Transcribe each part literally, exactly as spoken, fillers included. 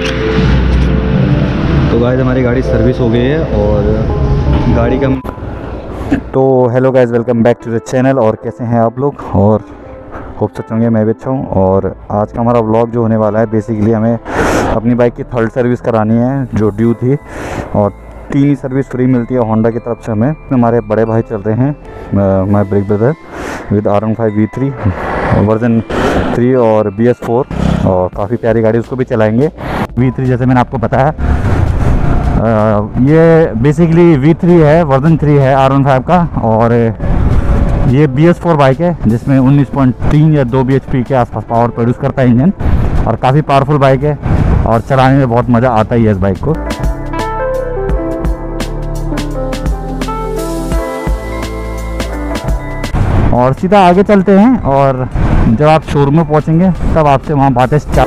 तो गाइस हमारी गाड़ी सर्विस हो गई है और गाड़ी का तो hello guys, welcome back to the channel. और कैसे हैं आप लोग? और होप सच होंगे, मैं भी अच्छा हूँ। और आज का हमारा व्लॉग जो होने वाला है, बेसिकली हमें अपनी बाइक की थर्ड सर्विस करानी है जो ड्यू थी, और तीन ही सर्विस फ्री मिलती है होंडा की तरफ से हमें। हमारे बड़े भाई चल रहे हैं my big brother with R one five V three version three और बी एस फोर, और काफ़ी प्यारी गाड़ी, उसको भी चलाएंगे। वी थ्री जैसे मैंने आपको बताया, आ, ये बेसिकली वी थ्री है, वर्जन थ्री है आर वन फाइव का, और ये बी एस फोर बाइक है जिसमें उन्नीस पॉइंट तीन या दो बी एच पी के आसपास पावर प्रोड्यूस करता है इंजन, और काफ़ी पावरफुल बाइक है और चलाने में बहुत मज़ा आता ही है इस बाइक को। और सीधा आगे चलते हैं, और जब आप शोरूम में पहुंचेंगे तब आपसे वहां बातें स्टार्ट।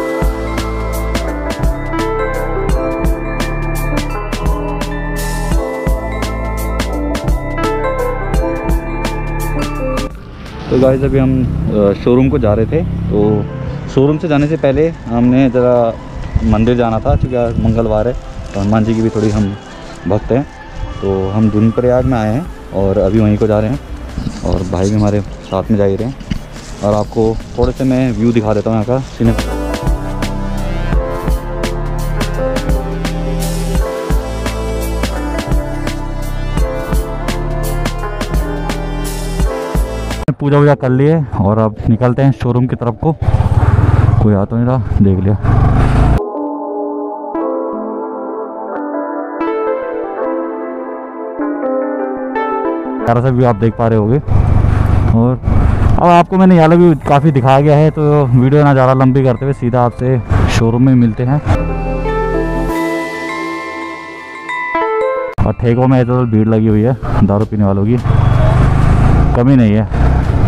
तो गाइस अभी हम शोरूम को जा रहे थे, तो शोरूम से जाने से पहले हमने ज़रा मंदिर जाना था, क्योंकि आज मंगलवार है और हनुमान जी की भी थोड़ी हम भक्त हैं। तो हम रुद्रप्रयाग में आए हैं और अभी वहीं को जा रहे हैं, और भाई भी हमारे साथ में जा ही रहे हैं। और आपको थोड़े से मैं व्यू दिखा देता हूँ यहाँ का सीने। पूजा वूजा कर लिए और अब निकलते हैं शोरूम की तरफ को। कोई आ तो नहीं रहा, देख लिया। सारा सा व्यू आप देख पा रहे होगे। और अब आपको मैंने यहाँ भी काफ़ी दिखाया गया है, तो वीडियो ना ज़्यादा लंबी करते हुए सीधा आपसे शोरूम में मिलते हैं। और ठेकों में तो भीड़ लगी हुई है, दारू पीने वालों की कमी नहीं है।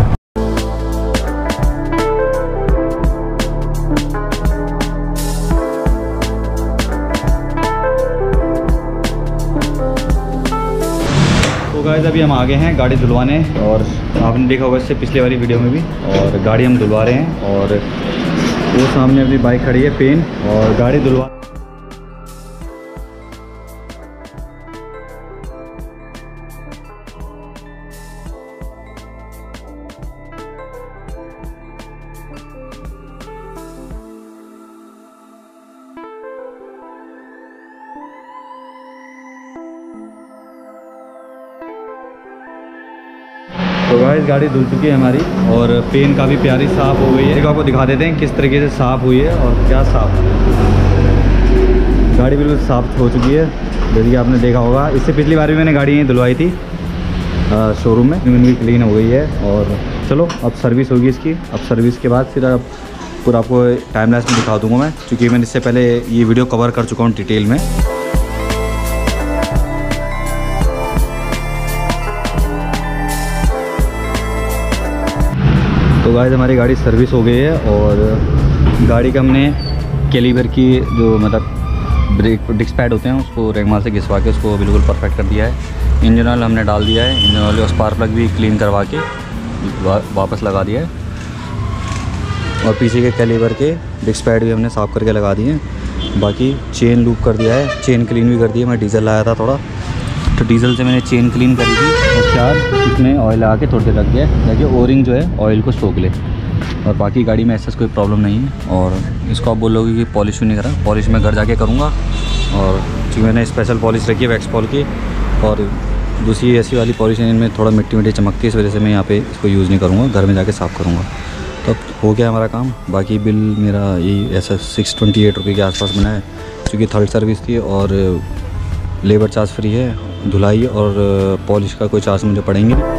तो गाइस अभी हम आ गए हैं गाड़ी धुलवाने, और आपने देखा होगा इससे पिछले वाली वीडियो में भी, और गाड़ी हम धुलवा रहे हैं। और वो सामने अपनी बाइक खड़ी है पेन, और गाड़ी धुलवा तो गाइस गाड़ी धुल चुकी है हमारी, और पेन काफ़ी प्यारी साफ़ हो गई है। आपको दिखा देते हैं किस तरीके से साफ़ हुई है और क्या साफ़। गाड़ी बिल्कुल साफ़ हो चुकी है, जैसे कि आपने देखा होगा। इससे पिछली बार भी मैंने गाड़ी यहीं धुलवाई थी शोरूम में, भी क्लीन हो गई है। और चलो अब सर्विस होगी इसकी। अब सर्विस के बाद फिर अब पूरा आपको टाइम लैप्स में दिखा दूँगा मैं, क्योंकि मैंने इससे पहले ये वीडियो कवर कर चुका हूँ डिटेल में। तो गाइस हमारी गाड़ी सर्विस हो गई है, और गाड़ी का हमने कैलिबर की जो मतलब ब्रेक डिस्क पैड होते हैं उसको रेगमाल से घिसवा के उसको बिल्कुल परफेक्ट कर दिया है। इंजन ऑयल हमने डाल दिया है, इंजन ऑयल और स्पार्क प्लग भी क्लीन करवा के वा, वापस लगा दिया है। और पीछे के कैलिबर के डिस्क पैड भी हमने साफ़ करके लगा दिए हैं। बाकी चेन लूप कर दिया है, चेन क्लीन भी कर दी है। मैं डीजल लाया था थोड़ा, तो डीजल से मैंने चेन क्लीन करी थी, और चार इसमें ऑयल लगा के थोड़ी देर रख दिया ताकि ओरिंग जो है ऑयल को सोख ले। और बाकी गाड़ी में ऐसा कोई प्रॉब्लम नहीं है। और इसको आप बोलोगे कि पॉलिश नहीं करा, पॉलिश मैं घर जाके करूँगा। और क्योंकि मैंने स्पेशल पॉलिश रखी है वैक्स पॉल की, और दूसरी ऐसी वाली पॉलिश है इनमें थोड़ा मिट्टी मिट्टी चमकती है, इस वजह से मैं यहाँ पे इसको यूज़ नहीं करूँगा, घर में जाके साफ़ करूँगा। तो अब हो गया हमारा काम। बाकी बिल मेरा यही ऐसा सिक्स ट्वेंटी एट रुपये के आसपास बना है, क्योंकि थर्ड सर्विस थी और लेबर चार्ज फ्री है, धुलाई और पॉलिश का कोई चार्ज मुझे पड़ेंगे नहीं।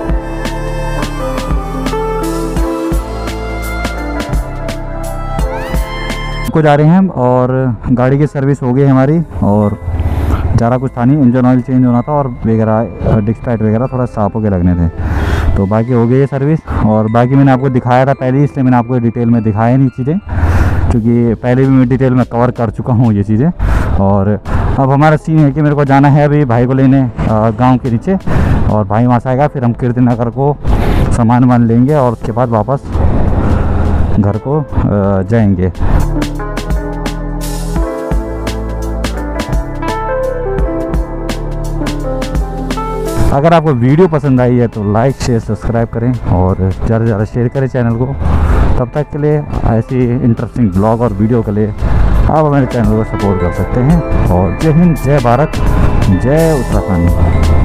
को जा रहे हैं हम, और गाड़ी की सर्विस हो गई हमारी, और ज़्यादा कुछ था नहीं, इंजन ऑयल चेंज होना था और वगैरह डिस्क पैड वगैरह थोड़ा साफ होके लगने थे। तो बाकी हो गई है सर्विस, और बाकी मैंने आपको दिखाया था पहले, इसलिए मैंने आपको डिटेल में दिखाया नहीं चीज़ें, क्योंकि पहले भी मैं डिटेल में कवर कर चुका हूँ ये चीज़ें। और अब हमारा सीन है कि मेरे को जाना है अभी भाई को लेने गांव के नीचे, और भाई वहाँ से आएगा, फिर हम कीर्तिनगर को सामान वामान लेंगे और उसके बाद वापस घर को जाएंगे। अगर आपको वीडियो पसंद आई है तो लाइक शेयर सब्सक्राइब करें और ज़्यादा से ज़्यादा शेयर करें चैनल को। तब तक के लिए ऐसी इंटरेस्टिंग ब्लॉग और वीडियो के लिए आप हमारे चैनल को सपोर्ट कर सकते हैं। और जय हिंद, जय भारत, जय उत्तराखंड।